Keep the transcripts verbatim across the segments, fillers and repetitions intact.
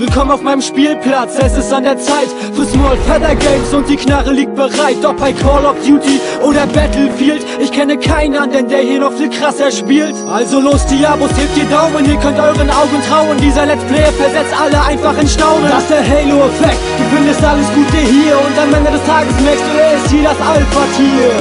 Willkommen auf meinem Spielplatz, es ist an der Zeit für Small Feather Games und die Knarre liegt bereit. Ob bei Call of Duty oder Battlefield, ich kenne keinen anderen, der hier noch viel krasser spielt. Also los die Abos, hebt die Daumen, ihr könnt euren Augen trauen. Dieser Let's Player versetzt alle einfach in Staunen. Das ist der Halo-Effekt, du findest alles Gute hier und am Ende des Tages merkst du, er ist hier das Alpha-Tier.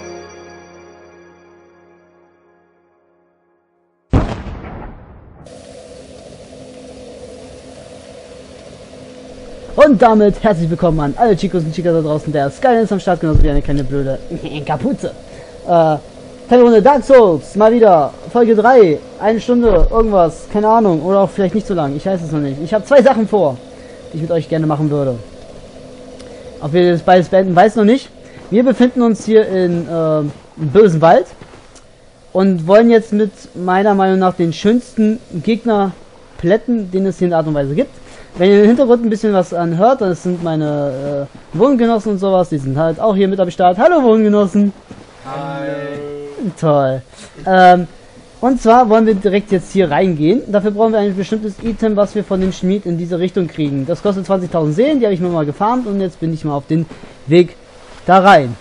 Und damit herzlich willkommen an alle Chicos und Chicas da draußen. Der Skyline ist am Start, genauso wie eine kleine blöde Kapuze. Äh, kleine Runde Dark Souls, mal wieder. Folge drei, eine Stunde, irgendwas, keine Ahnung. Oder auch vielleicht nicht so lang, ich weiß es noch nicht. Ich habe zwei Sachen vor, die ich mit euch gerne machen würde. Ob wir das beides beenden, weiß noch nicht. Wir befinden uns hier in äh, einem bösen Wald. Und wollen jetzt mit meiner Meinung nach den schönsten Gegner plätten, den es hier in der Art und Weise gibt. Wenn ihr im Hintergrund ein bisschen was anhört, das sind meine äh, Wohngenossen und sowas, die sind halt auch hier mit am Start. Hallo Wohngenossen! Hi! Toll! Ähm, und zwar wollen wir direkt jetzt hier reingehen. Dafür brauchen wir ein bestimmtes Item, was wir von dem Schmied in diese Richtung kriegen. Das kostet zwanzigtausend Seelen, die habe ich mir mal gefarmt und jetzt bin ich mal auf den Weg da rein.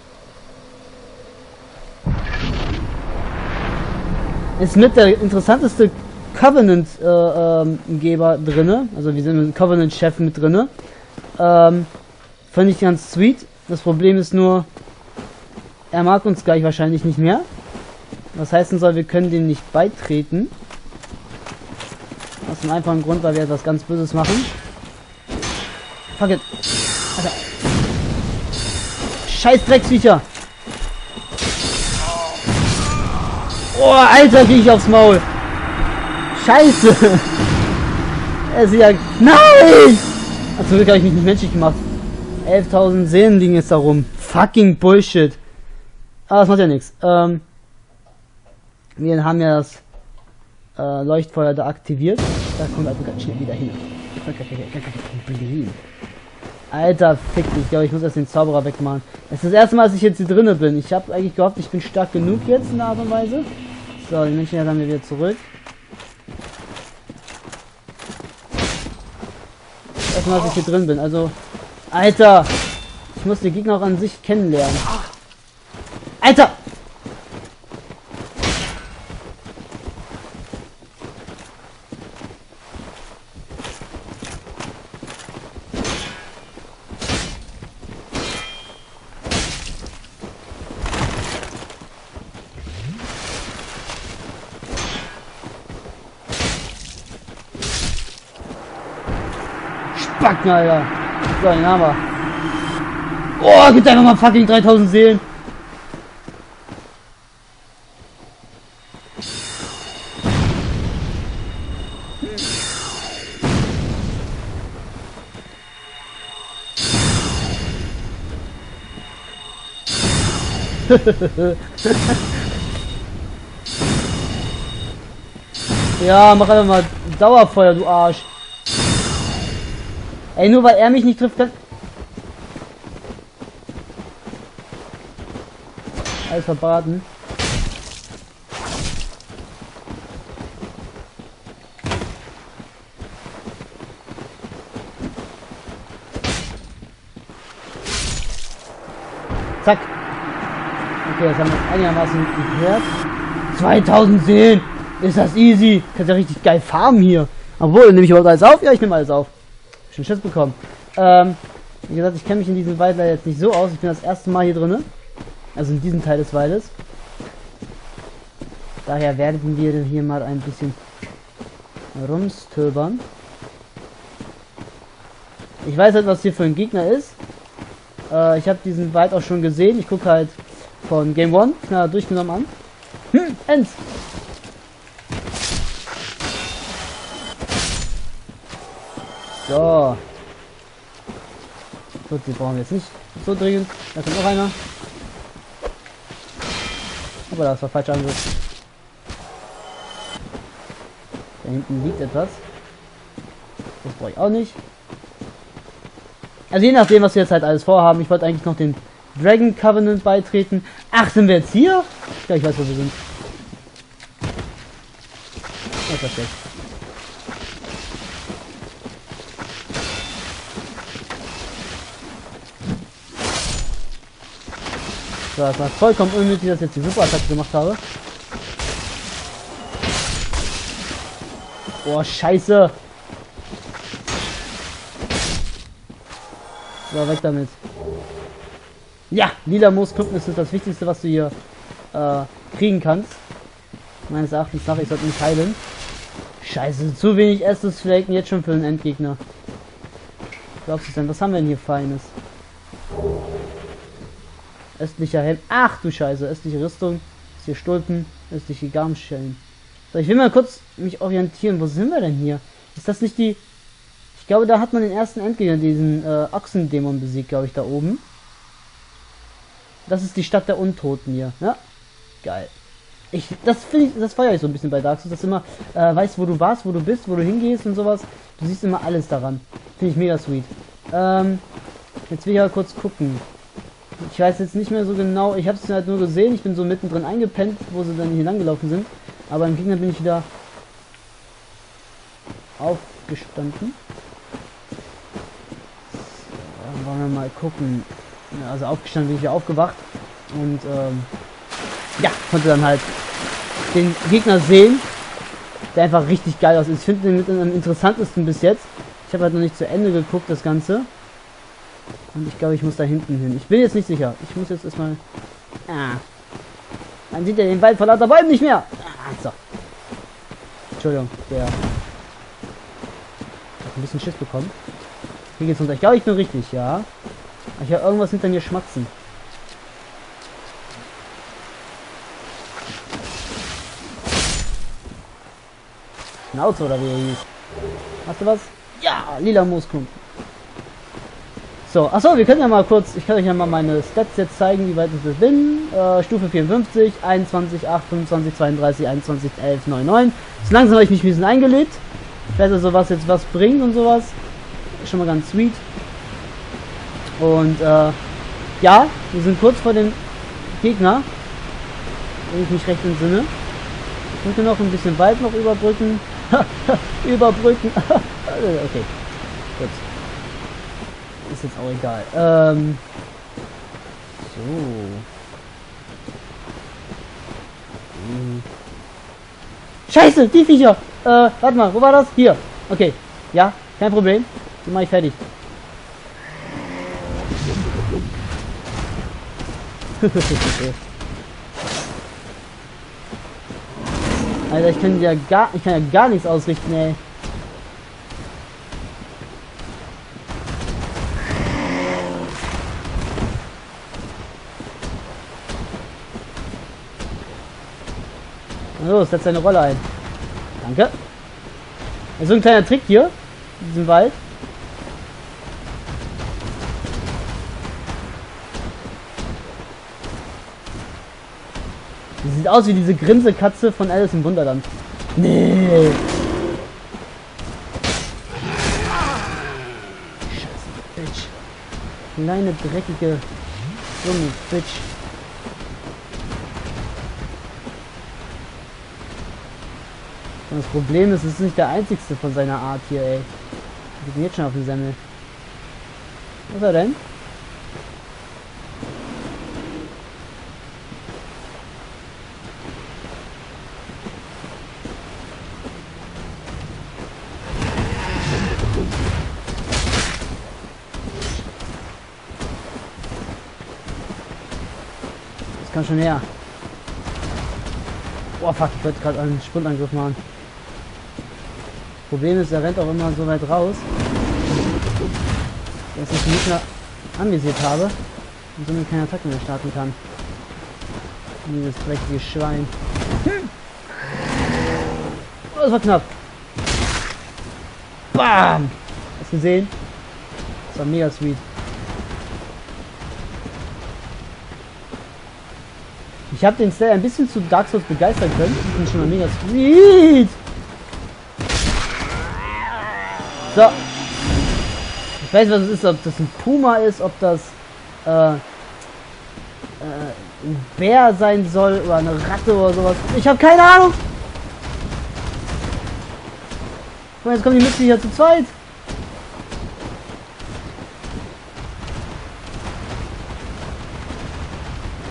Ist mit der interessanteste Covenant-Geber äh, ähm, drinne, also wir sind mit dem Covenant-Chef mit drinne. Ähm, Fand ich ganz sweet. Das Problem ist nur, er mag uns gleich wahrscheinlich nicht mehr. Was heißen soll, wir können dem nicht beitreten. Aus dem einfachen Grund, weil wir etwas ganz Böses machen. Fuck it. Alter. Scheiß Drecksviecher. Oh, Alter, krieg ich aufs Maul. Scheiße! Er ist ja... Nein! Zum Glück habe ich mich nicht menschlich gemacht. elftausend Seelen liegen jetzt da rum. Fucking Bullshit. Aber das macht ja nichts. Ähm, wir haben ja das äh, Leuchtfeuer da aktiviert. Da kommt also ganz schnell wieder hin. Alter, fick dich. Ich glaube, ich muss erst den Zauberer wegmachen. Es ist das erste Mal, dass ich jetzt hier drinnen bin. Ich habe eigentlich gehofft, ich bin stark genug jetzt in der Art und Weise. So, die Menschen haben wir wieder zurück. Erstmal, dass ich hier drin bin. Also, Alter, ich muss den Gegner auch an sich kennenlernen. Alter! Spacken, Alter. So, den haben wir. Oh, gibt einfach mal fucking dreitausend Seelen. Ja, mach einfach mal Dauerfeuer, du Arsch. Ey, nur weil er mich nicht trifft, kann... Alles verbraten. Zack. Okay, das haben wir einigermaßen gehört. zweitausend Seelen. Ist das easy. Kannst ja richtig geil farmen hier. Obwohl, nehme ich überhaupt alles auf? Ja, ich nehme alles auf. Schon Schiss bekommen. Ähm, wie gesagt, ich kenne mich in diesem Wald leider jetzt nicht so aus. Ich bin das erste Mal hier drinne. Also in diesem Teil des Waldes. Daher werden wir hier mal ein bisschen rumstöbern. Ich weiß halt, was hier für ein Gegner ist. Äh, ich habe diesen Wald auch schon gesehen. Ich gucke halt von Game One klar durchgenommen an. Hm, Ends! So. Gut, die brauchen wir jetzt nicht so dringend. Da kommt noch einer. Aber das war falsch Angriff. Da hinten liegt etwas. Das brauche ich auch nicht. Also je nachdem, was wir jetzt halt alles vorhaben. Ich wollte eigentlich noch den Dragon Covenant beitreten. Ach, sind wir jetzt hier? Ja, ich weiß, wo wir sind. Ja, perfekt. So, das war vollkommen unnötig, dass ich jetzt die Superattacke gemacht habe. Boah, scheiße. So, weg damit. Ja, lila Moosknuppen ist das Wichtigste, was du hier äh, kriegen kannst. Meines Erachtens nach, ich sollte mich heilen. Scheiße, zu wenig Estus Flaken jetzt schon für einen Endgegner. Glaubst du denn, was haben wir denn hier Feines? Östlicher Helm. Ach du Scheiße, östliche Rüstung. Ist hier Stulpen, östliche Garmschellen. So, ich will mal kurz mich orientieren. Wo sind wir denn hier? Ist das nicht die... Ich glaube, da hat man den ersten Endgegner, diesen äh, Ochsendämon besiegt, glaube ich, da oben. Das ist die Stadt der Untoten hier. Ja, geil. Ich, das finde ich, das feiere ich so ein bisschen bei Dark Souls, dass du immer äh, weißt, wo du warst, wo du bist, wo du hingehst und sowas. Du siehst immer alles daran. Finde ich mega sweet. Ähm, jetzt will ich ja kurz gucken. Ich weiß jetzt nicht mehr so genau, ich habe es halt nur gesehen, ich bin so mittendrin eingepennt, wo sie dann hier lang gelaufen sind. Aber im Gegner bin ich wieder aufgestanden. So, wollen wir mal gucken. Ja, also aufgestanden bin ich wieder aufgewacht. Und ähm, ja, konnte dann halt den Gegner sehen, der einfach richtig geil aussieht. Ich finde den mit am interessantesten bis jetzt. Ich habe halt noch nicht zu Ende geguckt, das Ganze. Und ich glaube, ich muss da hinten hin. Ich bin jetzt nicht sicher. Ich muss jetzt erstmal... Ah. Man sieht ja den Wald vor lauter Bäumen nicht mehr. Ah, so. Entschuldigung, der... Ich habe ein bisschen Schiss bekommen. Hier geht's runter. Ich glaube, ich bin richtig, ja. Ich habe irgendwas hinter mir schmatzen. Schnauze oder wie er hieß. Hast du was? Ja, lila Moosklumpen. So, achso, wir können ja mal kurz, ich kann euch ja mal meine Stats jetzt zeigen, wie weit ich bin. Äh, Stufe vierundfünfzig, einundzwanzig, acht, fünfundzwanzig, zweiunddreißig, einundzwanzig, elf, neun, neun. So langsam habe ich mich ein bisschen eingelebt. Ich weiß also, was jetzt was bringt und sowas. Ist schon mal ganz sweet. Und äh, ja, wir sind kurz vor dem Gegner. Wenn ich mich recht entsinne. Ich möchte noch ein bisschen Wald noch überbrücken. überbrücken. Okay. Gut. Ist jetzt auch egal. Ähm. So. Hm. Scheiße, die Viecher! Äh, warte mal, wo war das? Hier. Okay. Ja, kein Problem. Die mache ich fertig. Alter, ich kann ja gar, ich kann ja gar nichts ausrichten, ey. So, setzt seine Rolle ein. Danke. Also ein kleiner Trick hier in diesem Wald. Die sieht aus wie diese Grinsekatze von Alice im Wunderland. Nee. Scheiße, Bitch. Kleine, dreckige, dumme Bitch. Und das Problem ist, es ist nicht der einzigste von seiner Art hier, ey. Ich bin jetzt schon auf den Semmel. Was ist er denn? Das kann schon her. Oh fuck, ich wollte gerade einen Sprintangriff machen. Problem ist, er rennt auch immer so weit raus, dass ich ihn nicht mehr anvisiert habe und somit keine Attacke mehr starten kann. Dieses dreckige Schwein. Hm. Oh, das war knapp. Bam! Hast du gesehen? Das war mega sweet. Ich habe den Style ein bisschen zu Dark Souls begeistern können. Ich bin schon mal mega sweet. So. Ich weiß, was es ist, ob das ein Puma ist, ob das äh, äh, ein Bär sein soll oder eine Ratte oder sowas. Ich habe keine Ahnung. Guck mal, jetzt kommen die Mitglieder zu zweit.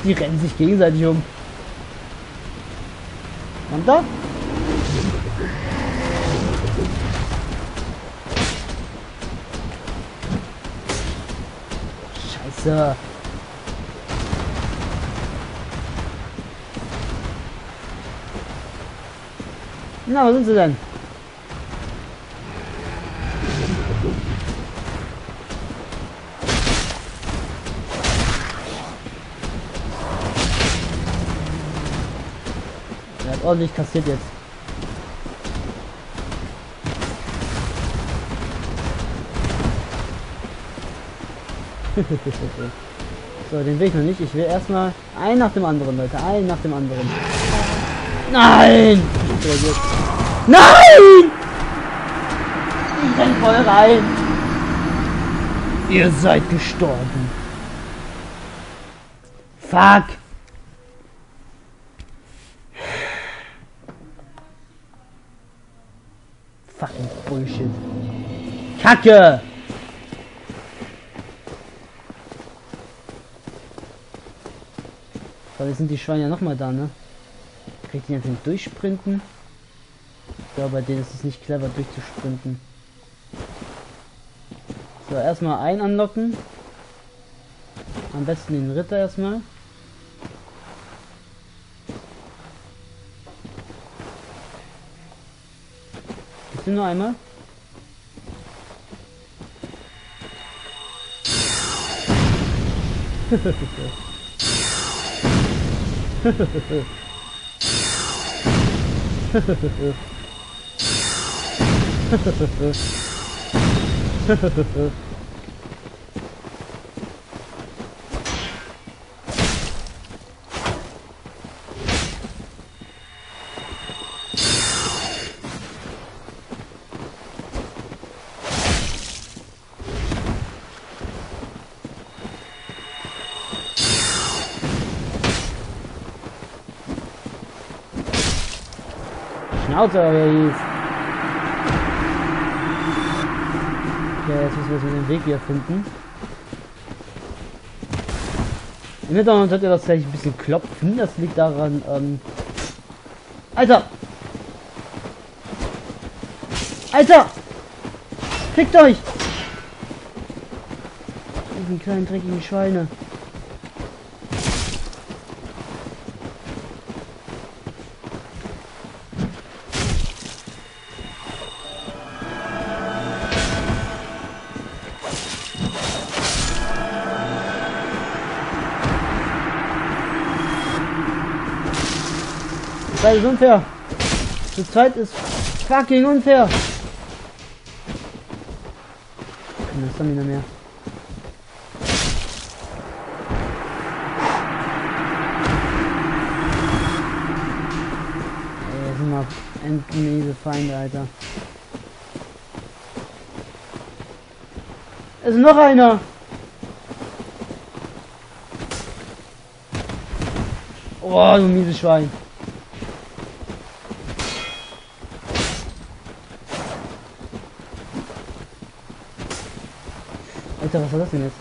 Die rennen sich gegenseitig um. Und da? Scheiße. Na, wo sind sie denn? Er hat ordentlich kassiert jetzt. So, den will ich noch nicht. Ich will erstmal einen nach dem anderen, Leute. Einen nach dem anderen. Nein! Nein! Ich renn voll rein. Ihr seid gestorben. Fuck! Fucking Bullshit. Kacke! So, jetzt sind die Schweine ja nochmal da, ne? Kriegt die einfach durchsprinten? Ich glaube, bei denen ist es nicht clever durchzusprinten. So, erstmal einen anlocken. Am besten den Ritter erstmal. Gibt's nur einmal? Schnauze, oder wie hieß. Okay, jetzt müssen wir so den Weg hier finden. Im Hintergrund hört ihr das gleich ein bisschen klopfen. Das liegt daran, ähm... Alter! Alter! Fickt euch! Die kleinen dreckigen Schweine. Das ist unfair. Zu zweit ist fucking unfair. Keine Stamina mehr. Ey, das sind mal endmiese Feinde, Alter. Es ist noch einer. Oh, du mieses Schwein. Alter, was war das denn jetzt?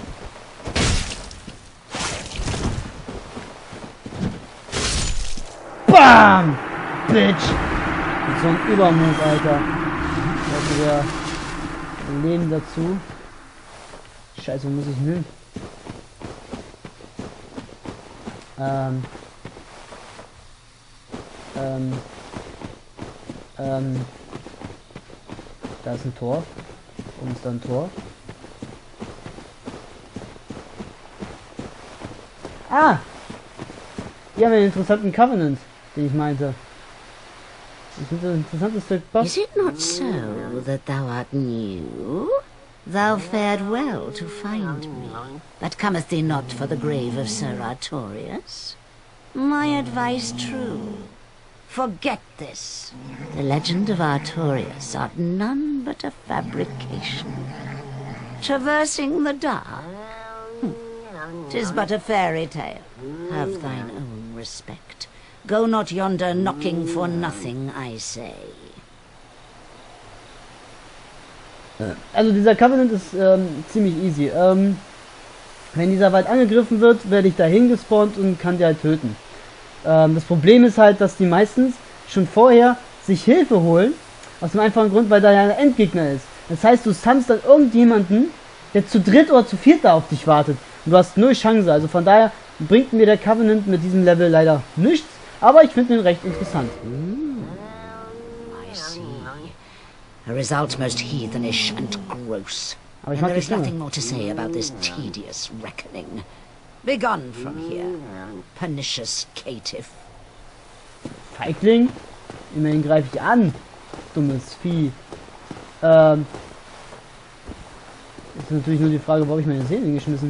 Bam! Bitch! Mit so ein Übermut, Alter. Also wir Leben dazu. Scheiße, wo muss ich hin? Ähm. Ähm. Ähm. Da ist ein Tor. Und ist da ein Tor. Ah! Wir haben einen interessanten Covenant, den ich meinte. Das ist ein interessantes Stück Boss. Is it not so that thou art new? Thou fared well to find me, but cometh thee not for the grave of Sir Artorius? My advice true. Forget this. The legend of Artorius art none but a fabrication. Traversing the dark? Hm. 'Tis but a fairy tale. Have thine own respect. Go not yonder knocking for nothing, I say. Also dieser Covenant ist ähm, ziemlich easy. Ähm, Wenn dieser Wald angegriffen wird, werde ich dahin gespawnt und kann die halt töten. Ähm, das Problem ist halt, dass die meistens schon vorher sich Hilfe holen, aus dem einfachen Grund, weil da ja ein Endgegner ist. Das heißt, du stunnst dann irgendjemanden, der zu dritt oder zu viert da auf dich wartet. Und du hast null Chance. Also von daher bringt mir der Covenant mit diesem Level leider nichts, aber ich finde ihn recht interessant. Mm, I see. A result most heathenish and gross. Aber ich And mag there die is nothing Stimme. more to say about this tedious reckoning. Begone from here, pernicious caitiff. Feigling? Immerhin greife ich an. Dummes Vieh. Ähm. Ist natürlich nur die Frage, wo habe ich meine Seelen geschmissen?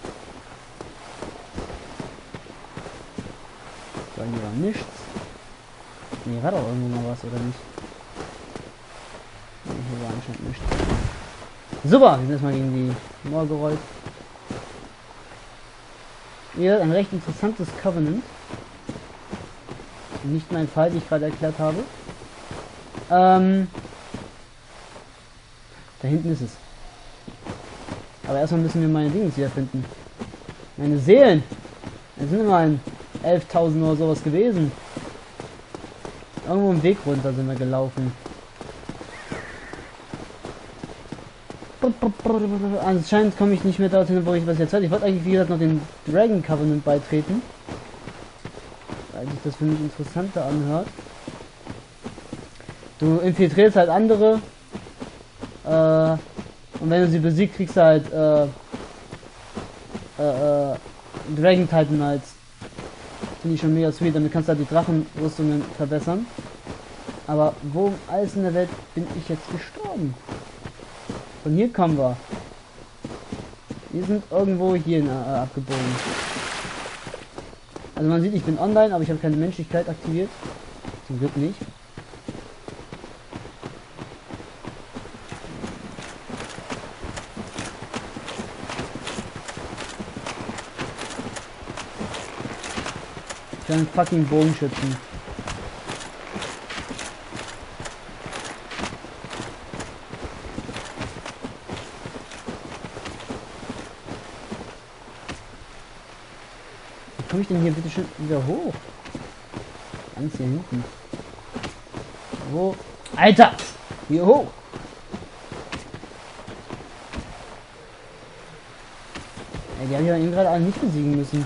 So, hier war nichts. Ne, war doch irgendwo mal was, oder nicht? Nee, hier war anscheinend nichts. Super, wir sind erstmal gegen die Mauer gerollt. Hier ein recht interessantes Covenant. Nicht mein Fall, wie ich gerade erklärt habe. Ähm, da hinten ist es. Aber erstmal müssen wir meine Dinge wieder finden. Meine Seelen. Das sind immerhin elftausend oder sowas gewesen. Irgendwo im Weg runter sind wir gelaufen. Anscheinend komme ich nicht mehr dorthin, wo ich was jetzt hatte. Ich wollte eigentlich, wie gesagt, noch den Dragon Covenant beitreten. Weil sich das für mich interessanter anhört. Du infiltrierst halt andere. Äh, und wenn du sie besiegst, kriegst du halt äh, äh, äh, Dragon Titan als. Finde ich schon mega sweet. Damit kannst du halt die Drachenrüstungen verbessern. Aber wo um alles in der Welt bin ich jetzt gestorben? Von hier kommen wir. Wir sind irgendwo hier äh, abgebogen. Also man sieht, ich bin online, aber ich habe keine Menschlichkeit aktiviert. Zum Glück nicht. Ich bin ein fucking Bogenschützen. Wie komme ich denn hier bitte schön wieder hoch? Ganz hier hinten. Wo? Alter! Hier hoch! Ey, die haben ja eben gerade alle nicht besiegen müssen.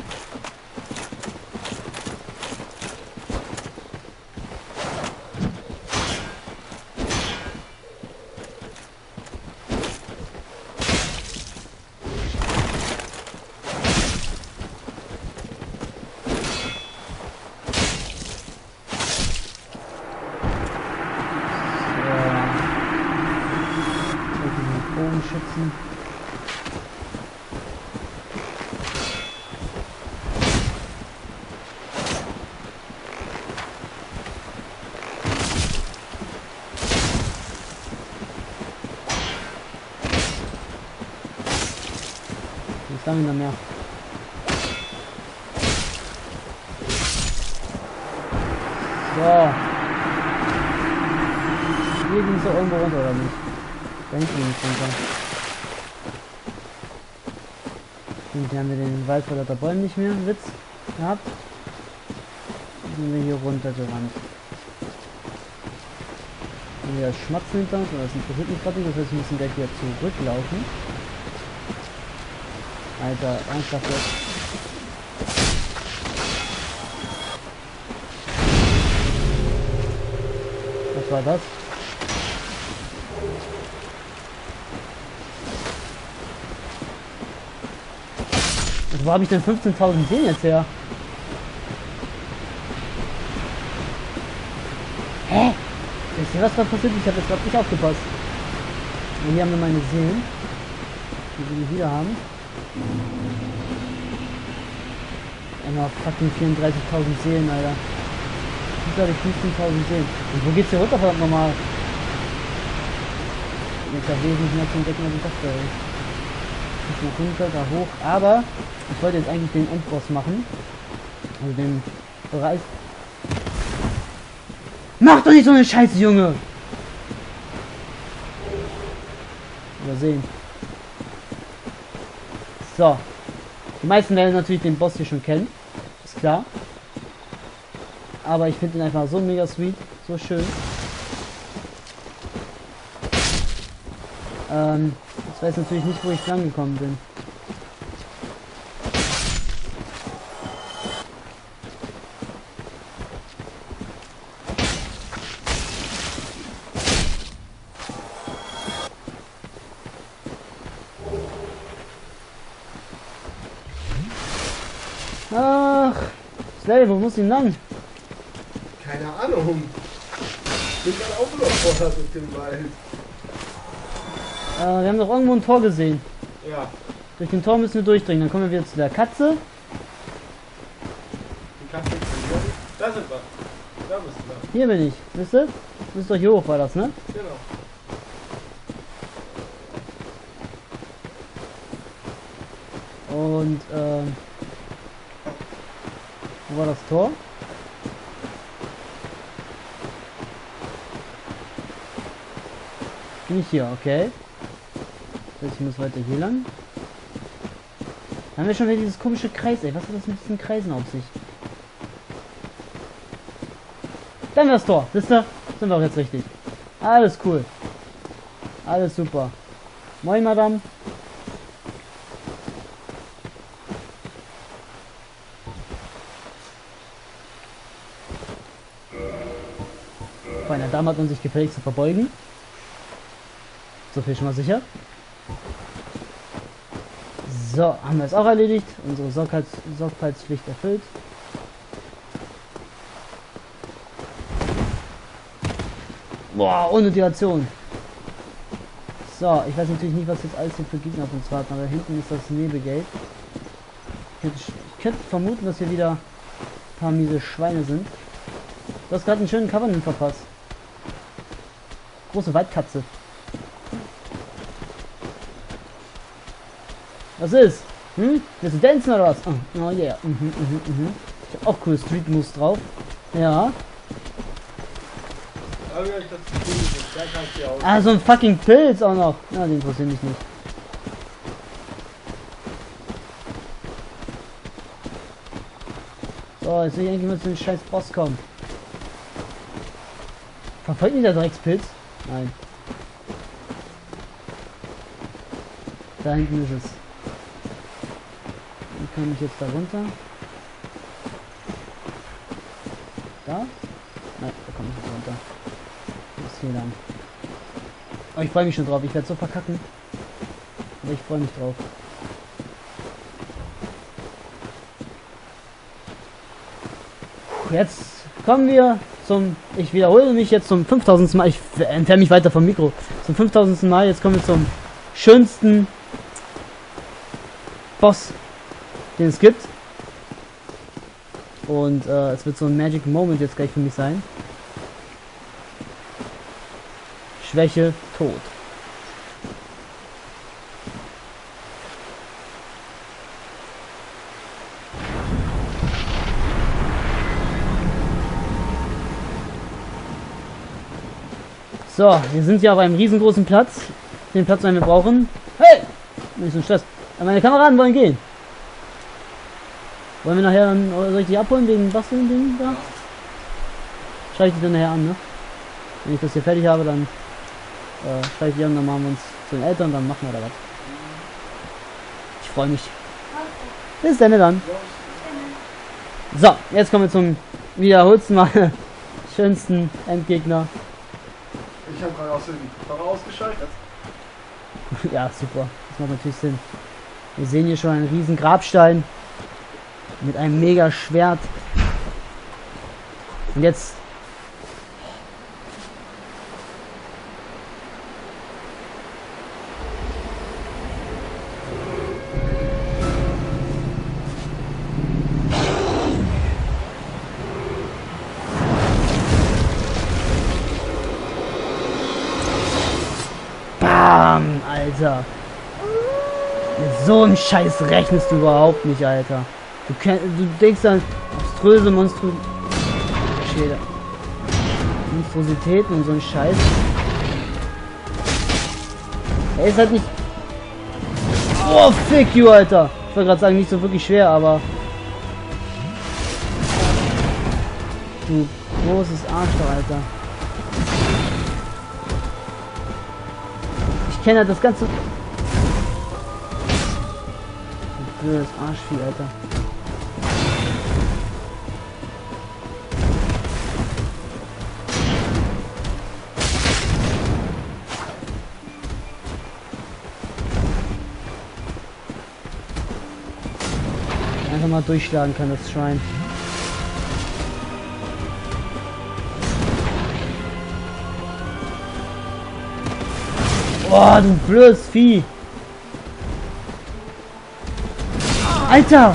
Bogenschützen. Was haben wir da mehr? So. Hier ging es ja irgendwo runter, oder nicht? Da hinten ging es runter. Und hier haben wir den Wald vor lauter Bäumen nicht mehr. Witz gehabt. Dann sind wir hier runter gerannt. Haben wir das Schmatzen hinter uns, aber das interessiert mich gerade nicht, das heißt, wir müssen gleich wieder zurücklaufen. Alter, ernsthaft jetzt. Was war das? Und wo habe ich denn fünfzehntausend Seelen jetzt her? Hä? Wisst ihr, was da passiert? Ich habe jetzt gerade nicht aufgepasst. Und hier haben wir meine Seelen. Die wir wieder haben. Einmal fucking vierunddreißigtausend Seelen, Alter. Ich glaube, fünfzehntausend Seelen. Und wo geht's hier runter, verdammt nochmal? Jetzt da wesentlich mehr zu entdecken, als ich dachte. Nicht nach runter, da hoch. Aber ich wollte jetzt eigentlich den Endboss machen. Also den Bereich. Mach doch nicht so eine Scheiße, Junge! Übersehen. So. Die meisten werden natürlich den Boss hier schon kennen. Ist klar. Aber ich finde ihn einfach so mega sweet. So schön. Ähm, ich weiß natürlich nicht, wo ich lang gekommen bin. Ach, Slay, wo muss ich denn lang? Keine Ahnung. Ich bin gerade auch überfordert mit dem Wald. Äh, wir haben doch irgendwo ein Tor gesehen. Ja. Durch den Tor müssen wir durchdringen. Dann kommen wir wieder zu der Katze. Die Katze ist hier. Da sind wir. Da bist du. Da. Hier bin ich. Wisst ihr? Das ist doch hier hoch, war das, ne? Genau. Und, ähm... wo war das Tor? Bin ich hier, okay. Ich muss weiter hier lang. Dann haben wir schon wieder dieses komische Kreis, ey. Was hat das mit diesen Kreisen auf sich? Dann das Tor. Wisst ihr? Sind wir auch jetzt richtig. Alles cool. Alles super. Moin, Madame. Bei einer Dame hat man sich gefälligst zu verbeugen. So viel schon mal sicher. So, haben wir es auch erledigt. Unsere Sorgfalts Sorgfaltspflicht erfüllt. Boah, ohne Deation. So, ich weiß natürlich nicht, was jetzt alles hier für Gegner auf uns warten, aber hinten ist das Nebelgate. Ich könnte, ich könnte vermuten, dass hier wieder ein paar miese Schweine sind. Du hast gerade einen schönen Covenant verpasst. Große Waldkatze. Was ist? Hm? Willst du dancen oder was? Oh, oh yeah. Mhm, mhm, mhm. Ich hab auch coole Street Moves drauf. Ja. Ah, so ein fucking Pilz auch noch. Ja, den interessiert mich nicht. So, jetzt will ich eigentlich mal zu dem scheiß Boss kommen. Verfolgt mich der Dreckspilz? Nein. Da hinten ist es. Wie komme ich jetzt da runter? Da? Nein, da komme ich nicht runter. Das ist hier lang. Aber ich freue mich schon drauf. Ich werde so verkacken. Aber ich freue mich drauf. Jetzt kommen wir zum... Ich wiederhole mich jetzt zum fünftausendsten Mal. Ich entferne mich weiter vom Mikro. Zum fünftausendsten Mal. Jetzt kommen wir zum schönsten Boss, den es gibt. Und äh, es wird so ein Magic Moment jetzt gleich für mich sein. Schwäche, Tod. So, wir sind hier auf einem riesengroßen Platz. Den Platz, den wir brauchen. Hey! Nicht so ein Stress. Aber meine Kameraden wollen gehen. Wollen wir nachher dann, oder soll ich die abholen wegen Basteln-Ding da? Schreibe ich die dann nachher an, ne? Wenn ich das hier fertig habe, dann äh, schreibe ich die an, dann machen wir uns zu den Eltern, dann machen wir da was. Ich freue mich. Bis dann dann. So, jetzt kommen wir zum wiederholsten Mal schönsten Endgegner. Ich habe gerade aus dem Fahrer ausgeschaltet. Ja, super. Das macht natürlich Sinn. Wir sehen hier schon einen riesen Grabstein mit einem mega Schwert. Und jetzt Bam, Alter. Mit so einem Scheiß rechnest du überhaupt nicht, Alter. Du, kenn, du denkst an abstruse Monstru Monstrositäten und so ein Scheiß. Er ist halt nicht... Oh, fick you, Alter. Ich wollte gerade sagen, nicht so wirklich schwer, aber... Du großes Arschloch, Alter. Ich kenne halt das ganze... Du blödes Arschvieh, Alter. Einfach mal durchschlagen kann, das Schwein. Boah, du blödes Vieh. Alter!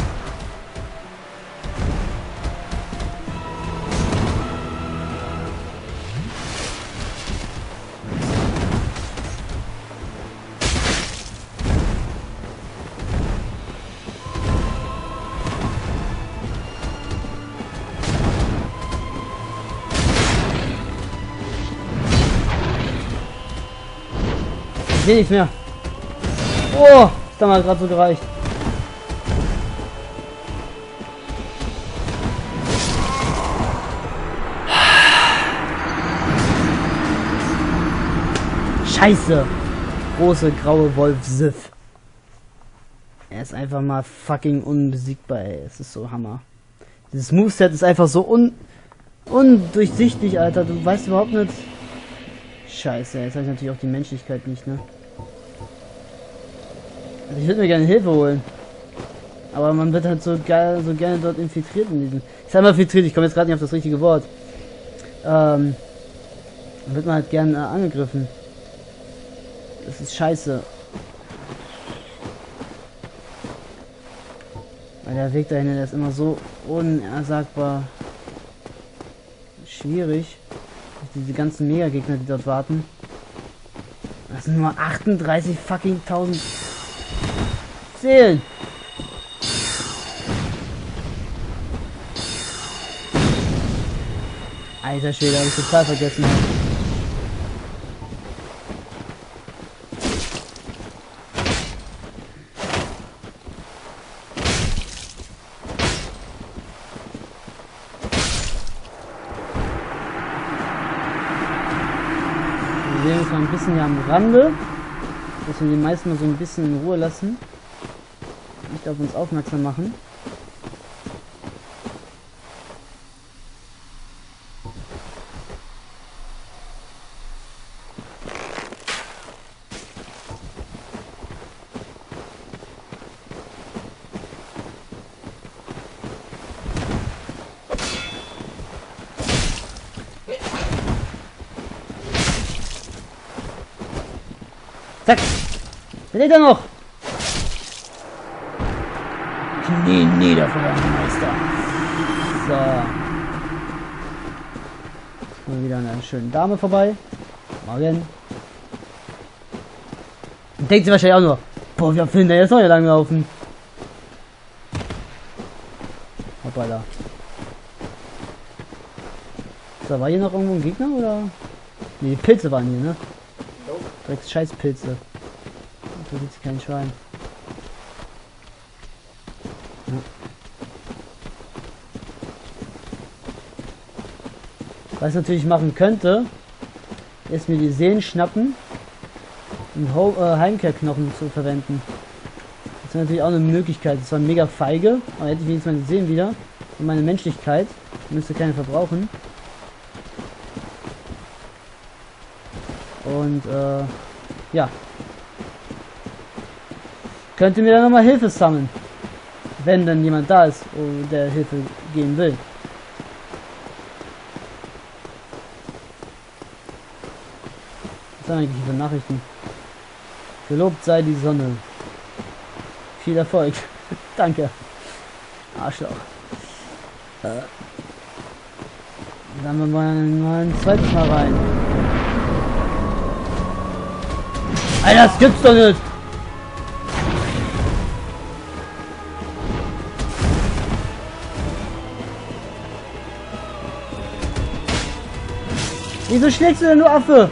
Ich sehe nichts mehr. Oh, ist da mal gerade so gereicht. Scheiße. Große graue Wolf-Sif. Er ist einfach mal fucking unbesiegbar, ey. Es ist so Hammer. Dieses Moveset ist einfach so un undurchsichtig, Alter. Du weißt überhaupt nicht... Scheiße, jetzt habe ich natürlich auch die Menschlichkeit nicht, ne? Also ich würde mir gerne Hilfe holen. Aber man wird halt so geil, so gerne dort infiltriert in diesem... Ich sag mal infiltriert, ich komme jetzt gerade nicht auf das richtige Wort. Ähm... Dann wird man halt gerne äh, angegriffen. Das ist scheiße. Weil der Weg dahin, der ist immer so unersagbar schwierig. Diese ganzen Mega-Gegner, die dort warten. Das sind nur achtunddreißig fucking tausend Seelen. Alter Schwede, habe ich total vergessen. Wir sehen uns mal ein bisschen hier am Rande, dass wir die meisten mal so ein bisschen in Ruhe lassen, nicht auf uns aufmerksam machen. Zack! Da lebt er noch! Knie nieder vor deinem Meister. So. Mal wieder an einer schönen Dame vorbei. Morgen. Und denkt sie wahrscheinlich auch nur, boah, wir finden jetzt noch hier lang laufen. Hoppala. So, war hier noch irgendwo ein Gegner oder? Ne, die Pilze waren hier, ne? Direkt scheiß Pilze. Da sieht sich kein Schwein. Ja. Was ich natürlich machen könnte, ist mir die Seelen schnappen, um Ho äh, Heimkehrknochen zu verwenden. Das wäre natürlich auch eine Möglichkeit. Das war mega feige, aber hätte ich wenigstens meine Seelen wieder und meine Menschlichkeit. Ich müsste keine verbrauchen. Und äh, ja. Könnte mir dann nochmal Hilfe sammeln. Wenn dann jemand da ist, der Hilfe geben will. Was sind eigentlich für Nachrichten? Gelobt sei die Sonne. Viel Erfolg. Danke. Arschloch. Äh. Dann wir mal, mal ein zweites Mal rein. Alter, das gibt's doch nicht! Wieso schlägst du denn nur Affe?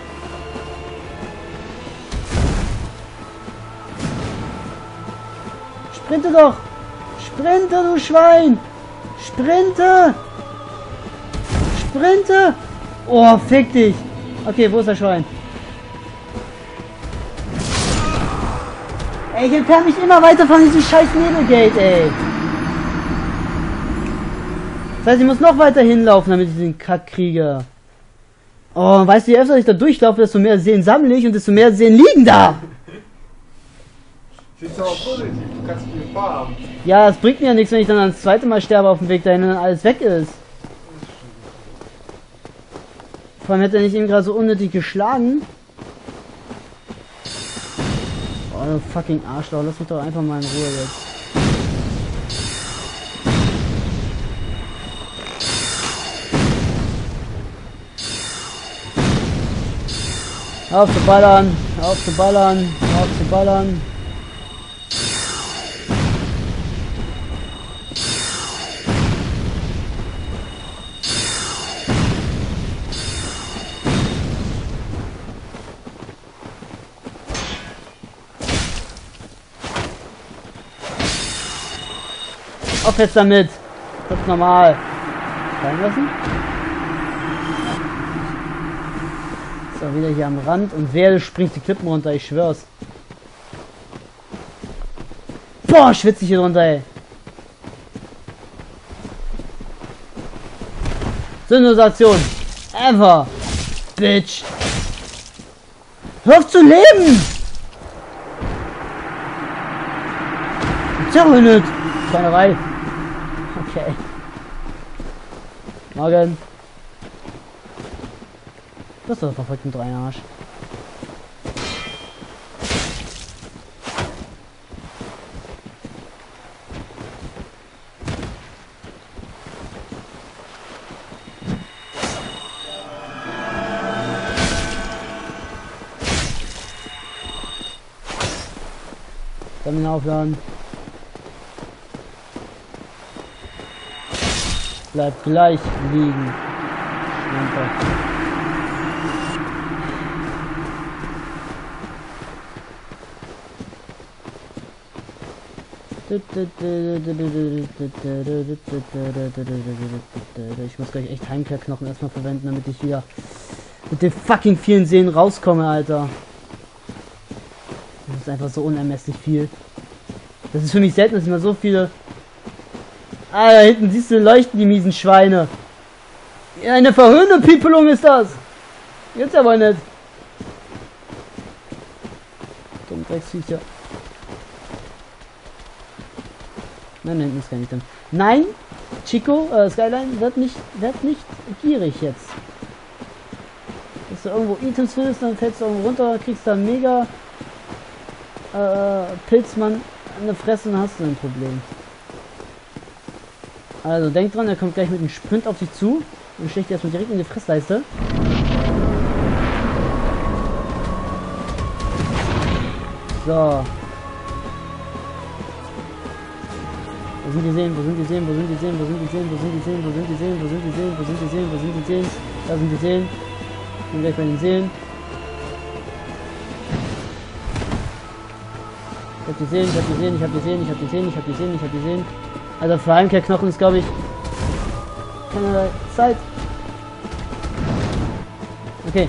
Sprinte doch! Sprinte, du Schwein! Sprinte! Sprinte! Oh, fick dich! Okay, wo ist das Schwein? Ey, ich entferne mich immer weiter von diesem scheiß Nebelgate, ey! Das heißt, ich muss noch weiter hinlaufen, damit ich den Kack kriege. Oh, weißt du, je öfter ich da durchlaufe, desto mehr Seelen sammle ich und desto mehr Seelen liegen da! Siehst du auch positiv, du kannst viel farben. Ja, es bringt mir ja nichts, wenn ich dann das zweite Mal sterbe auf dem Weg dahin und dann alles weg ist. Vor allem hätte er nicht eben gerade so unnötig geschlagen. Oh, du fucking Arschloch, lass mich doch einfach mal in Ruhe jetzt. Auf zu ballern, auf zu ballern, auf zu ballern. Auf jetzt damit. Das ist normal. Sein lassen. So, wieder hier am Rand und wer springt die Klippen runter, ich schwör's. Boah, schwitze ich hier drunter, ey. Synchronisation. Ever. Bitch. Hör auf zu leben! Tja, nicht. Schweinerei. Okay. Morgen. Das ist doch verfolgt mit drei Arsch. Dann aufladen. Bleibt gleich liegen. Schlampe. Ich muss gleich echt Heimkehrknochen erstmal verwenden, damit ich wieder mit den fucking vielen Seelen rauskomme, Alter. Das ist einfach so unermesslich viel. Das ist für mich selten, dass ich mal so viele... Ah, da hinten siehst du leuchten, die miesen Schweine. Ja, eine verhöhnte Piepelung ist das. Jetzt aber nicht. Dumm Drecksviecher. Nein, hinten ist gar nicht drin. Nein, Chico, äh, Skyline, wird nicht, wird nicht gierig jetzt. Dass du irgendwo Items findest, dann fällst du irgendwo runter, kriegst dann mega äh, Pilzmann an der Fresse und hast du ein Problem. Also denk dran, er kommt gleich mit einem Sprint auf dich zu und schlägt dir erstmal direkt in die Fressleiste. So. Wo sind die Seen? Wo sind die Seen? Wo sind die Seen? Wo sind die Seen? Wo sind die Seen? Wo sind die Seen? Wo sind die Seen? Wo sind die Seen? Wo sind die Seen? Da sind die Seen. Ich bin gleich bei den Seen. Ich hab die Seen, ich hab die Seen, ich hab die Seen, ich hab die Seen, ich hab die Seen, ich hab die Seen. Also für Heimkehrknochen ist, glaube ich, keinerlei Zeit. Okay.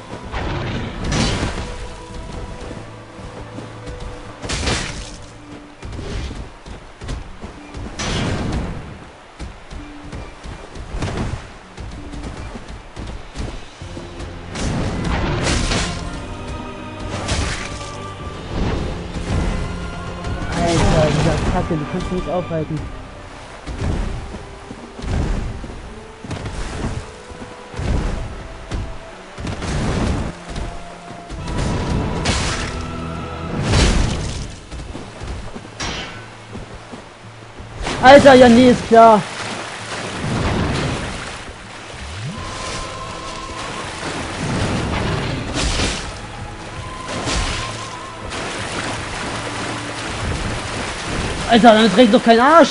Alter, dieser Kacke, du kannst mich nicht aufhalten. Alter, ja nee, ist klar. Alter, damit trägt doch kein Arsch.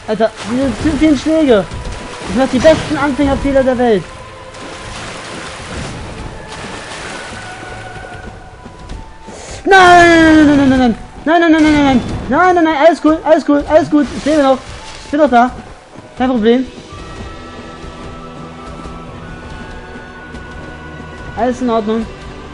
Alter, diese zu vielen Schläge. Ich mach die besten Anfängerfehler der Welt. Nein, nein, nein, nein, nein, nein, nein, nein, nein, nein, nein, nein, nein, nein, alles cool, alles cool, alles gut. Ich lebe noch. Ich bin noch da. Kein Problem. Alles in Ordnung.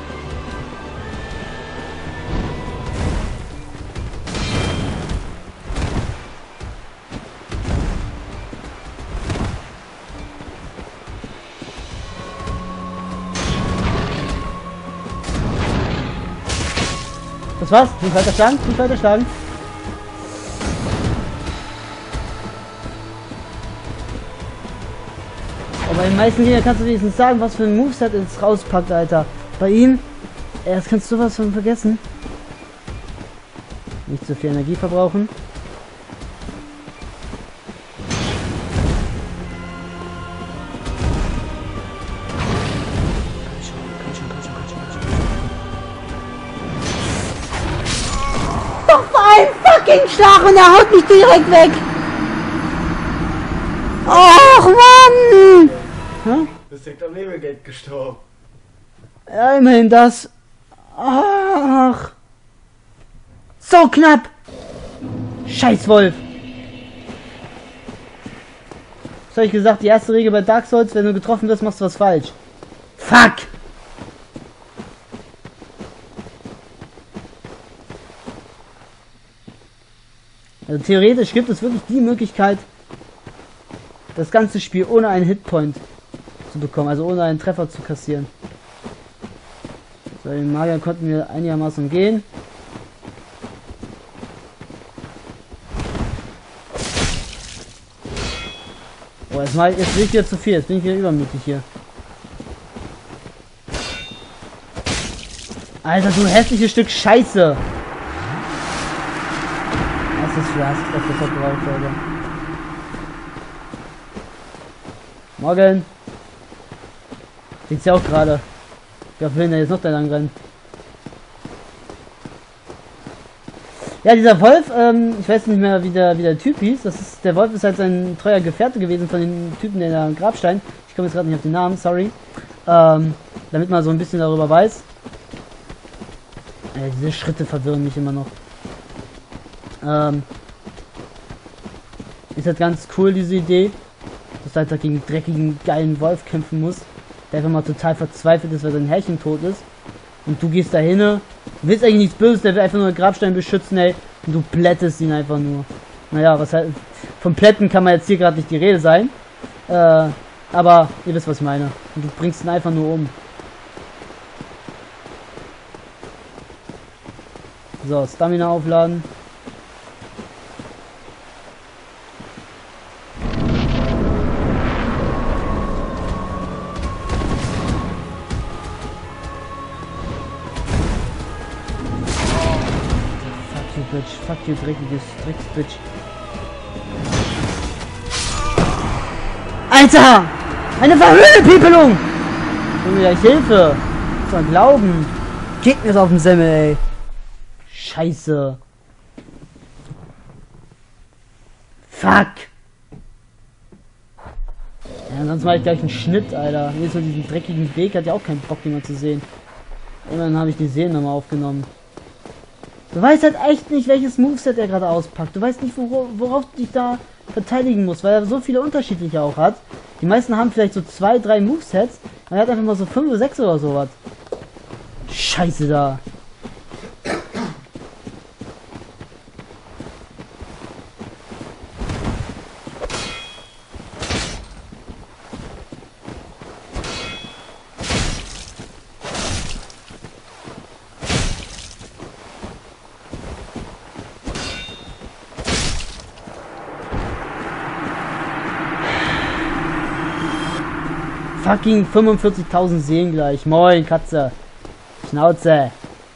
Das war's. Nicht weiter schlagen, nicht weiter schlagen. Aber bei den meisten Gegnern kannst du wenigstens sagen, was für ein Moveset es rauspackt, Alter. Bei ihm, erst kannst du sowas von vergessen. Nicht zu viel Energie verbrauchen. Schlag und er haut mich direkt weg. Och Mann! Hm? Du bist direkt am Nebelgate gestorben. Ja, immerhin das. Ach. So knapp. Scheiß Wolf. Was habe ich gesagt? Die erste Regel bei Dark Souls, wenn du getroffen wirst, machst du was falsch. Fuck! Also theoretisch gibt es wirklich die Möglichkeit, das ganze Spiel ohne einen Hitpoint zu bekommen, also ohne einen Treffer zu kassieren. So, den Magier konnten wir einigermaßen umgehen. Oh, jetzt, mal, jetzt bin ich wieder zu viel, jetzt bin ich wieder übermütig hier. Alter, du hässliches Stück Scheiße! Das ist Rust, was wir verbraucht haben. Morgen! Sieht's ja auch gerade. Wer will denn jetzt noch da lang rennen? Ja, dieser Wolf, ähm, ich weiß nicht mehr, wie der, wie der Typ hieß. Das ist, der Wolf ist halt sein treuer Gefährte gewesen von den Typen in der Grabstein. Ich komme jetzt gerade nicht auf den Namen, sorry. Ähm, damit man so ein bisschen darüber weiß. Äh, diese Schritte verwirren mich immer noch. Ähm, ist halt ganz cool, diese Idee, dass du halt gegen einen dreckigen, geilen Wolf kämpfen musst, der einfach mal total verzweifelt ist, weil sein Herrchen tot ist. Und du gehst da hin, willst eigentlich nichts Böses, der will einfach nur einen Grabstein beschützen, ey, und du plättest ihn einfach nur. Naja, was halt, vom Plätten kann man jetzt hier gerade nicht die Rede sein, äh, aber ihr wisst, was ich meine. Und du bringst ihn einfach nur um. So, Stamina aufladen. Bitch, fuck you, dreckiges Drecksbitch. Alter! Eine verhöhnte Piepelung! Junge, ja, Hilfe! Muss man glauben. Geht mir auf den Semmel, ey. Scheiße. Fuck! Ja, sonst mache ich gleich einen Schnitt, Alter. Hier so diesen dreckigen Weg, hat ja auch keinen Bock, jemand zu sehen. Immerhin habe ich die Szenen nochmal aufgenommen. Du weißt halt echt nicht, welches Moveset er gerade auspackt. Du weißt nicht, wor worauf du dich da verteidigen musst, weil er so viele unterschiedliche auch hat. Die meisten haben vielleicht so zwei, drei Movesets, aber er hat einfach mal so fünf oder sechs oder sowas. Scheiße da. Fucking fünfundvierzigtausend Seelen gleich. Moin, Katze. Schnauze.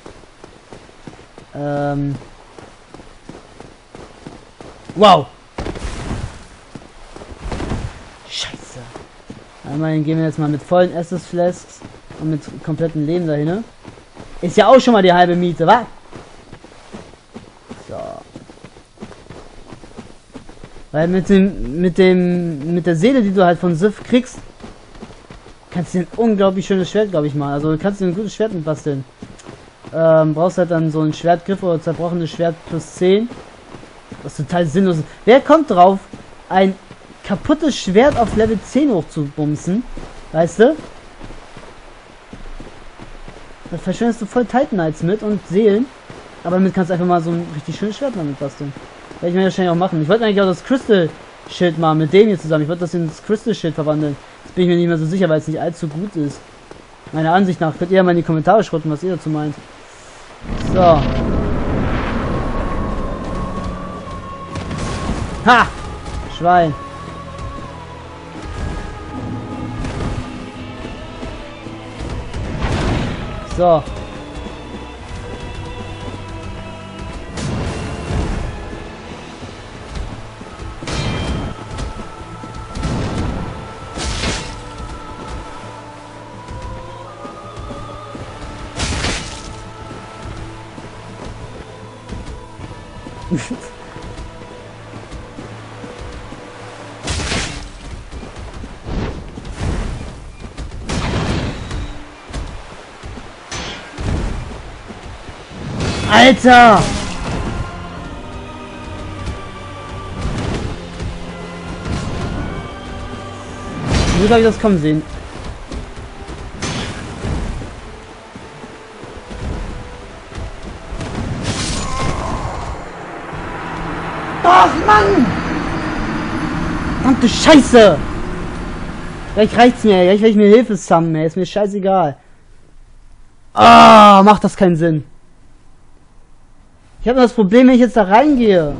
Ähm. Wow. Scheiße. Einmal gehen wir jetzt mal mit vollen Estus Flasks und mit komplettem Leben dahin. Ist ja auch schon mal die halbe Miete, wa? So. Weil mit dem, mit dem, mit der Seele, die du halt von Sif kriegst, kannst du ein unglaublich schönes Schwert, glaube ich mal. Also du kannst dir ein gutes Schwert mit basteln. Ähm, brauchst halt dann so ein Schwertgriff oder zerbrochenes Schwert plus zehn. Was total sinnlos ist. Wer kommt drauf, ein kaputtes Schwert auf Level zehn hochzubumsen? Weißt du? Da verschwendest du voll Titanites mit und Seelen. Aber damit kannst du einfach mal so ein richtig schönes Schwert damit basteln. Werde ich mir wahrscheinlich auch machen. Ich wollte eigentlich auch das Crystal-Schild mal mit dem hier zusammen. Ich wollte das in das Crystal-Schild verwandeln. Jetzt bin ich mir nicht mehr so sicher, weil es nicht allzu gut ist. Meiner Ansicht nach. Könnt ihr ja mal in die Kommentare schreiben, was ihr dazu meint. So. Ha! Schwein. So. Alter! Wie soll ich das kommen sehen? Ach Mann! Verdammte Scheiße! Gleich reicht's mir, gleich will ich mir Hilfe sammeln, ey. Ist mir scheißegal. Ah, macht das keinen Sinn. Ich habe das Problem, wenn ich jetzt da reingehe.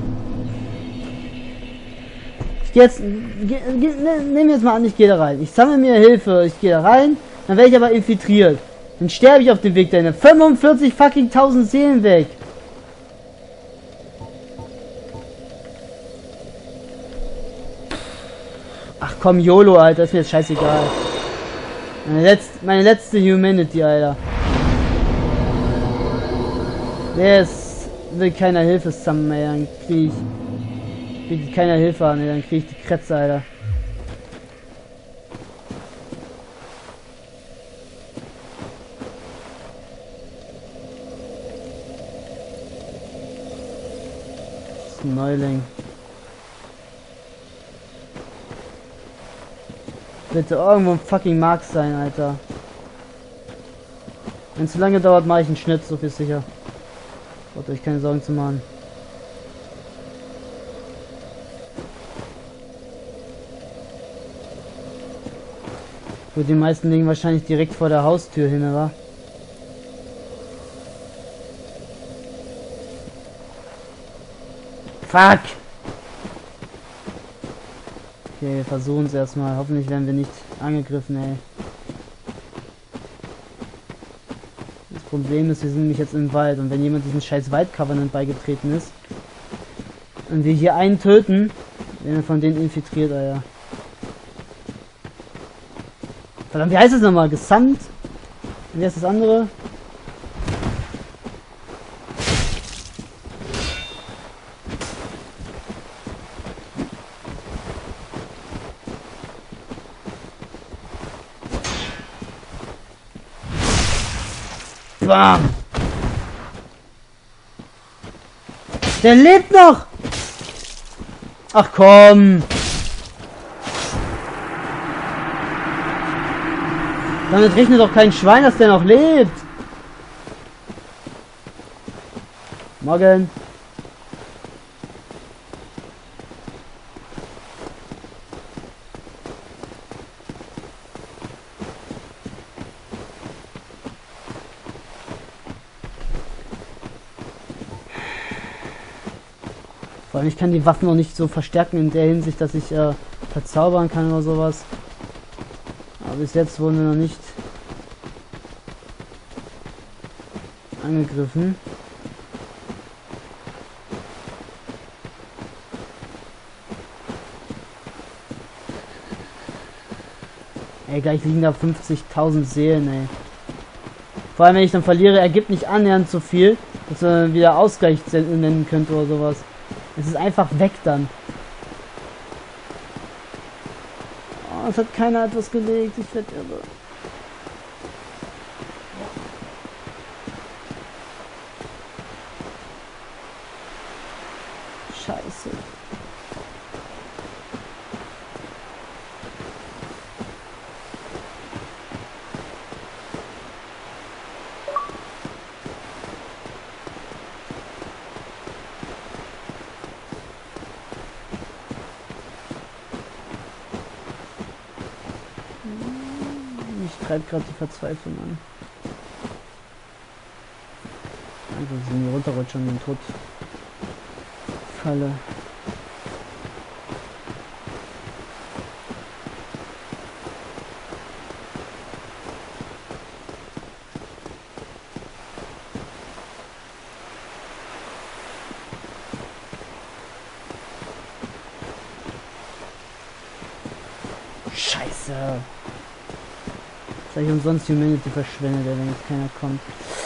Ich gehe jetzt... Geh, geh, ne, nehmen wir jetzt mal an, ich gehe da rein. Ich sammle mir Hilfe, ich gehe da rein, dann werde ich aber infiltriert. Dann sterbe ich auf dem Weg dahin. fünfundvierzig fucking tausend Seelen weg. Ach komm, YOLO, Alter, ist mir jetzt scheißegal. Meine letzte, meine letzte Humanity, Alter. Der ist... will keiner Hilfe zusammen, ey, dann krieg ich... krieg ich keiner Hilfe an, ey, dann krieg ich die Krätze, Alter. Das ist ein Neuling. Bitte irgendwo ein fucking Mark sein, Alter. Wenn es zu lange dauert, mache ich einen Schnitt, so viel sicher. Braucht euch keine Sorgen zu machen. Gut, die meisten liegen wahrscheinlich direkt vor der Haustür hin, oder? Fuck! Okay, wir versuchen es erstmal. Hoffentlich werden wir nicht angegriffen, ey. Das Problem ist, wir sind nämlich jetzt im Wald und wenn jemand diesen scheiß Wald-Covenant beigetreten ist und wir hier einen töten, werden wir von denen infiltriert, Alter. Verdammt, wie heißt es nochmal? Gesamt? Wie heißt das andere? Bam! Der lebt noch! Ach komm! Damit rechnet doch kein Schwein, dass der noch lebt! Morgen! Vor allem, ich kann die Waffen noch nicht so verstärken in der Hinsicht, dass ich äh, verzaubern kann oder sowas. Aber bis jetzt wurden wir noch nicht angegriffen. Ey, gleich liegen da fünfzigtausend Seelen, ey. Vor allem, wenn ich dann verliere, ergibt nicht annähernd so viel, dass man wieder Ausgleich nennen könnte oder sowas. Es ist einfach weg dann. Oh, es hat keiner etwas gelegt, ich werde irre. Scheiße. Mich treibt gerade die Verzweiflung an. Also sind wir runterrutschen und in den Tod falle. Scheiße. Jetzt habe ich umsonst Humanity verschwendet, wenn jetzt keiner kommt.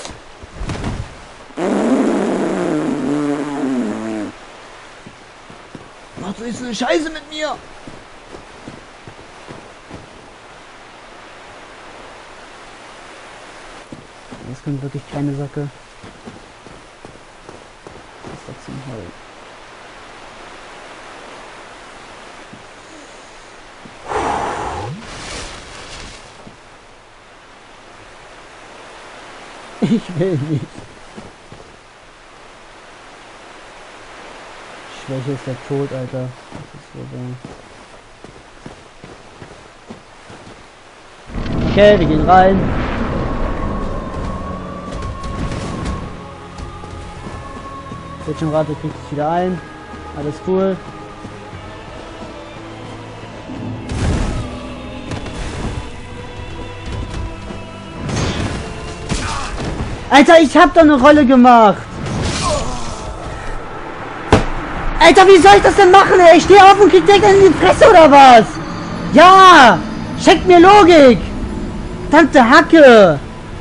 Macht euch so eine Scheiße mit mir! Jetzt kommt wirklich keine Sacke. Das ist doch zum Heulen. Ich will nicht. Schwäche ist der Tod, Alter. Das ist so da. Okay, wir gehen rein. Bildschirmrate kriegt sich wieder ein. Alles cool. Alter, ich hab doch eine Rolle gemacht. Alter, wie soll ich das denn machen, ey? Ich stehe auf und krieg direkt in die Fresse, oder was? Ja! Schenkt mir Logik! Verdammte Hacke!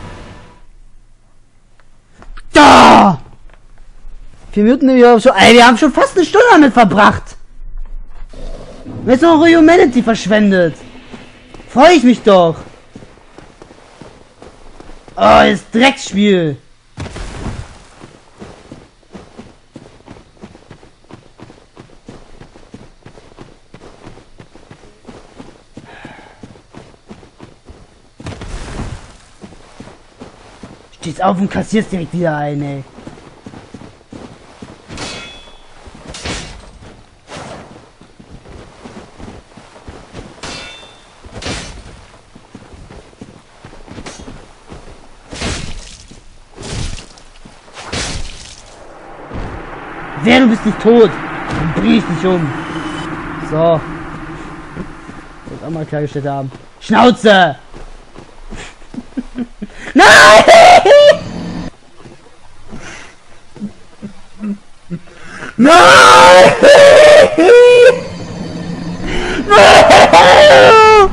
Da! Vier Minuten wir schon. Ey, wir haben schon fast eine Stunde damit verbracht. Wir haben jetzt noch Humanity verschwendet. Freue ich mich doch. Oh, das Drecksspiel. Stehst auf und kassierst direkt wieder ein, ey. Wer, du bist nicht tot. Dann bring ich dich um. So. Ich will auch mal klargestellt haben. Schnauze! Nein! Nein! Nein!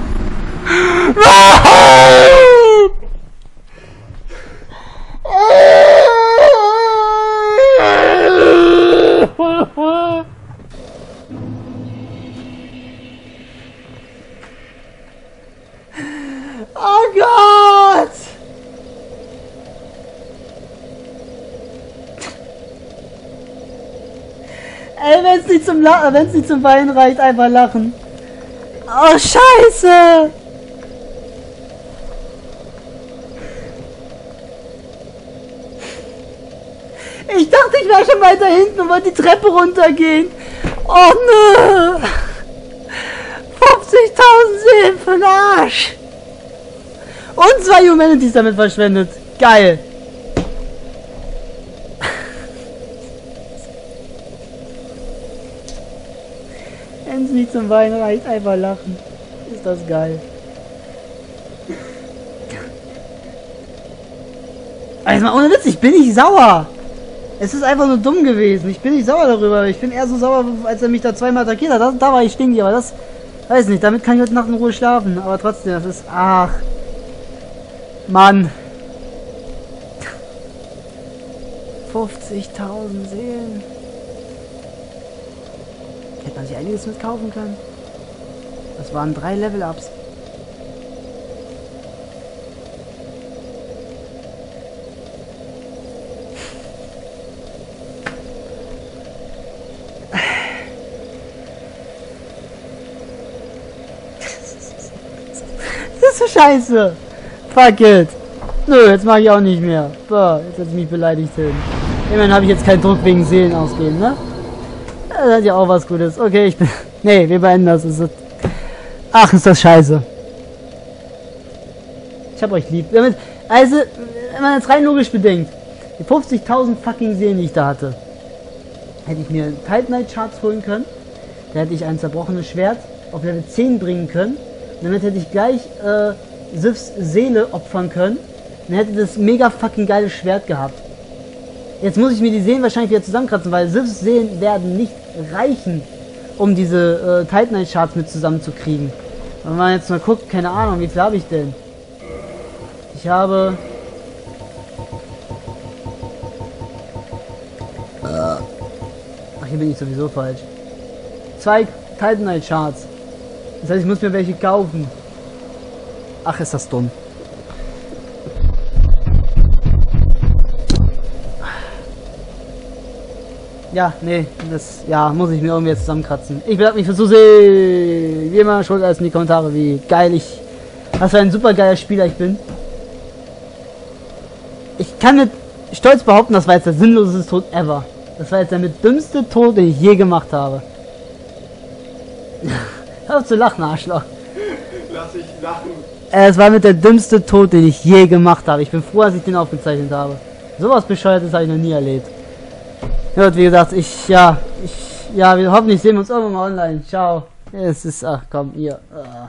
Oh Gott! Ey, wenn's nicht zum Lachen, wenn's nicht zum Weinen reicht, einfach lachen. Oh Scheiße! Ich dachte, ich wäre schon weiter hinten und wollte die Treppe runtergehen. Oh nö! fünfzigtausend Seelen für den Arsch! Und zwei Humanities damit verschwendet. Geil! Wenn es nicht zum Weinen reicht, einfach lachen. Ist das geil. Also mal ohne Witz, ich bin nicht sauer. Es ist einfach nur dumm gewesen. Ich bin nicht sauer darüber. Ich bin eher so sauer, als er mich da zweimal attackiert hat. Das, da war ich stinky, aber das... Weiß nicht, damit kann ich heute Nacht in Ruhe schlafen. Aber trotzdem, das ist... Ach... Mann. fünfzigtausend Seelen. Hätte man sich einiges mit kaufen können. Das waren drei Level-Ups. Das ist so scheiße. Fuck it. Nö, jetzt mache ich auch nicht mehr. Boah, jetzt hat sie mich beleidigt hin. Immerhin habe ich jetzt keinen Druck wegen Seelen ausgehen, ne? Das hat ja auch was Gutes. Okay, ich bin... Nee, wir beenden das. Ist das... Ach, ist das scheiße. Ich hab euch lieb. Damit, also, wenn man das rein logisch bedenkt, die fünfzigtausend fucking Seelen, die ich da hatte, hätte ich mir Titan Knight Charts holen können. Da hätte ich ein zerbrochenes Schwert auf Level zehn bringen können. Und damit hätte ich gleich äh, Sifs Seele opfern können. Dann hätte das mega fucking geile Schwert gehabt. Jetzt muss ich mir die Seelen wahrscheinlich wieder zusammenkratzen, weil Sifs Seelen werden nicht reichen, um diese äh, Titan Knight Charts mit zusammenzukriegen. Wenn man jetzt mal guckt, keine Ahnung, wie viel habe ich denn? Ich habe... Ach, hier bin ich sowieso falsch. Zwei Titan Knight Charts. Das heißt, ich muss mir welche kaufen. Ach, ist das dumm. Ja, nee, das, ja, muss ich mir irgendwie jetzt zusammenkratzen. Ich bedanke mich fürs Zusehen. Wie immer, schreibt alles in die Kommentare, wie geil ich, was für ein super geiler Spieler ich bin. Ich kann mit stolz behaupten, das war jetzt der sinnloseste Tod ever. Das war jetzt der mit dümmste Tod, den ich je gemacht habe. Hör auf zu lachen, Arschloch. Lass ich lachen. Es war mit der dümmste Tod, den ich je gemacht habe. Ich bin froh, dass ich den aufgezeichnet habe. Sowas Bescheuertes habe ich noch nie erlebt. Ja, und wie gesagt, ich, ja, ich, ja, wir hoffentlich sehen wir uns irgendwann mal online. Ciao. Es ist, ach komm, ihr. Uh.